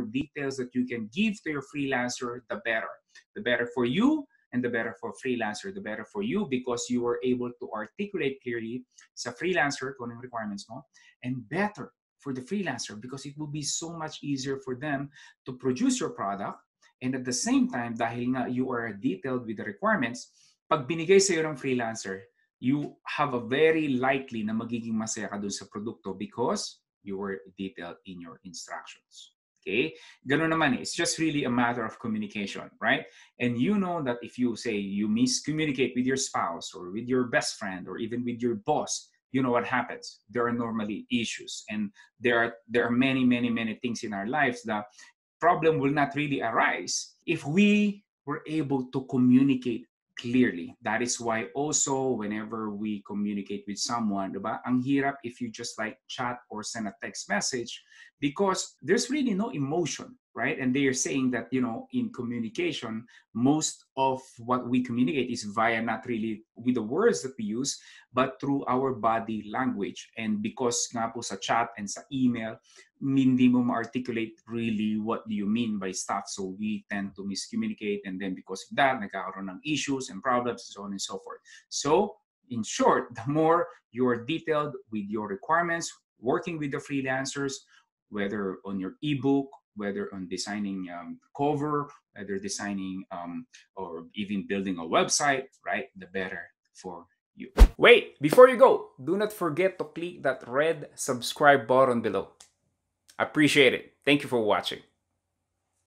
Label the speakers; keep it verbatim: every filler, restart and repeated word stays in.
Speaker 1: details that you can give to your freelancer, the better. The better for you and the better for freelancer. The better for you because you were able to articulate clearly sa freelancer kung anong requirements mo, and better for the freelancer because it will be so much easier for them to produce your product. And at the same time, dahil nga you are detailed with the requirements, pag binigay sa'yo ng freelancer, you have a very likely na magiging masaya ka dun sa produkto because you were detailed in your instructions. Okay? Ganun naman eh. It's just really a matter of communication, right? And you know that if you say you miscommunicate with your spouse or with your best friend or even with your boss, you know what happens. There are normally issues. And there are, there are many, many, many things in our lives that problem will not really arise if we were able to communicate clearly. That is why also whenever we communicate with someone, diba, ang hirap if you just like chat or send a text message because there's really no emotion, right? And they are saying that, you know, in communication, most of what we communicate is via not really with the words that we use, but through our body language. And because nga po sa chat and sa email, hindi mo ma-articulate really what do you mean by stuff. So we tend to miscommunicate, and then because of that, nagkakaroon ng issues and problems and so on and so forth. So in short, the more you're detailed with your requirements, working with the freelancers, whether on your ebook, whether on designing um, cover, whether designing um, or even building a website, right, the better for you. Wait, before you go, do not forget to click that red subscribe button below. Appreciate it. Thank you for watching.